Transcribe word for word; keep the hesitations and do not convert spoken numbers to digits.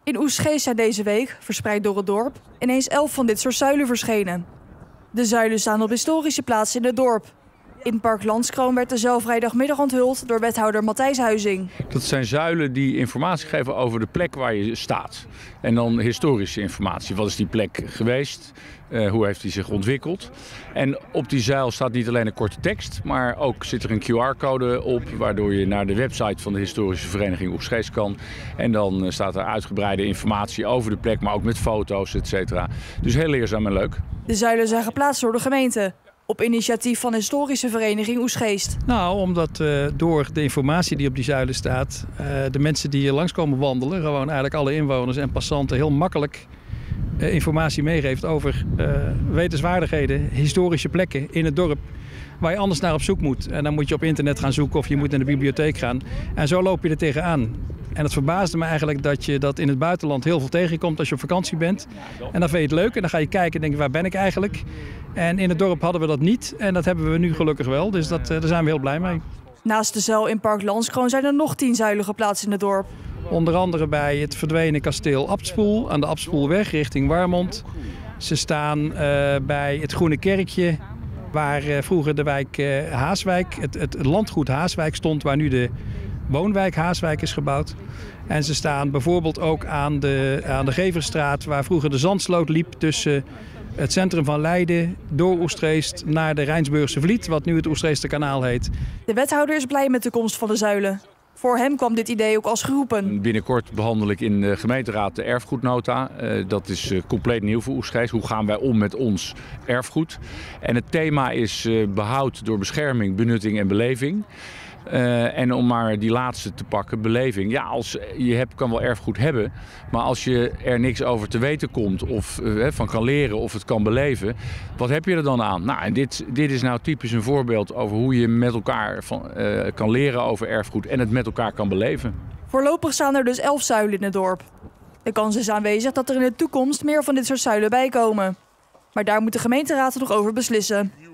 In Oegstgeest zijn deze week, verspreid door het dorp, ineens elf van dit soort zuilen verschenen. De zuilen staan op historische plaatsen in het dorp. In Park Landskroon werd de zuil vrijdagmiddag onthuld door wethouder Matthijs Huizing. Dat zijn zuilen die informatie geven over de plek waar je staat. En dan historische informatie. Wat is die plek geweest? Uh, hoe heeft die zich ontwikkeld? En op die zuil staat niet alleen een korte tekst, maar ook zit er een Q R-code op, waardoor je naar de website van de historische vereniging Oegstgeest kan. En dan uh, staat er uitgebreide informatie over de plek, maar ook met foto's, et cetera. Dus heel leerzaam en leuk. De zuilen zijn geplaatst door de gemeente, op initiatief van de historische vereniging Oegstgeest. Nou, omdat uh, door de informatie die op die zuilen staat, uh, de mensen die hier langskomen wandelen, gewoon eigenlijk alle inwoners en passanten heel makkelijk uh, informatie meegeeft over uh, wetenswaardigheden, historische plekken in het dorp, waar je anders naar op zoek moet. En dan moet je op internet gaan zoeken of je moet naar de bibliotheek gaan. En zo loop je er tegenaan. En het verbaasde me eigenlijk dat je dat in het buitenland heel veel tegenkomt als je op vakantie bent. En dan vind je het leuk en dan ga je kijken en denk je, waar ben ik eigenlijk? En in het dorp hadden we dat niet en dat hebben we nu gelukkig wel. Dus dat, daar zijn we heel blij mee. Naast de zuil in Park Landskroon zijn er nog tien zuilen geplaatst in het dorp. Onder andere bij het verdwenen kasteel Abtspoel, aan de Abtspoelweg richting Warmond. Ze staan uh, bij het Groene Kerkje, waar uh, vroeger de wijk uh, Haaswijk, het, het landgoed Haaswijk stond, waar nu de woonwijk Haaswijk is gebouwd. En ze staan bijvoorbeeld ook aan de, aan de Geverstraat, waar vroeger de zandsloot liep tussen het centrum van Leiden door Oegstgeest naar de Rijnsburgse Vliet, wat nu het Oegstgeesterkanaal heet. De wethouder is blij met de komst van de zuilen. Voor hem kwam dit idee ook als geroepen. Binnenkort behandel ik in de gemeenteraad de erfgoednota. Uh, dat is uh, compleet nieuw voor Oegstgeest. Hoe gaan wij om met ons erfgoed? En het thema is uh, behoud door bescherming, benutting en beleving. Uh, en om maar die laatste te pakken, beleving. Ja, als, je hebt, kan wel erfgoed hebben, maar als je er niks over te weten komt of uh, van kan leren of het kan beleven, wat heb je er dan aan? Nou, en dit, dit is nou typisch een voorbeeld over hoe je met elkaar van, uh, kan leren over erfgoed en het met elkaar kan beleven. Voorlopig staan er dus elf zuilen in het dorp. De kans is aanwezig dat er in de toekomst meer van dit soort zuilen bij komen. Maar daar moet de gemeenteraad nog over beslissen.